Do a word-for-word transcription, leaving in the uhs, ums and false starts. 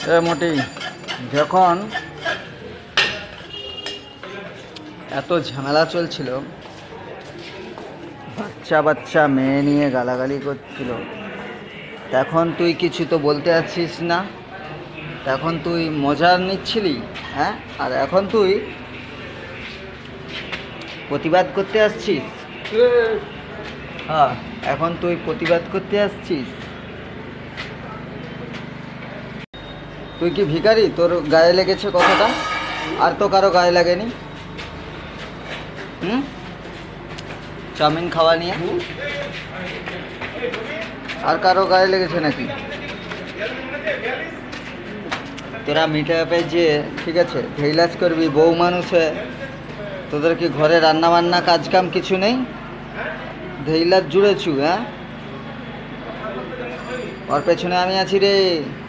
এ মোটি যখন এত ঝামেলা চলছিল, বাচ্চা বাচ্চা মেয়ে নিয়ে গালাগালি করছিল, তখন তুই কিছু তো বলতে আসছিস না। তখন তুই মজা নিচ্ছিলি, হ্যাঁ? আর এখন তুই প্রতিবাদ করতে আসছিস। হ্যাঁ, এখন তুই প্রতিবাদ করতে আসছিস। তুই কি ভিখারি? তোর গায়ে লেগেছে কথাটা, আর তো কারো গায়ে লাগেনি। হুম, চাউমিন খাওয়া নিয়ে আর কারো গায়ে লেগেছে নাকি? তোরা মিটে আপে যে ঠিক আছে ঢেইলাজ করবি, বউ মানুষ হয়ে তোদের কি ঘরে রান্না বান্না কাজ কাম কিছু নেই? ঢেইলাজ জুড়েছু, হ্যাঁ? ওর পেছনে আমি আছি রে।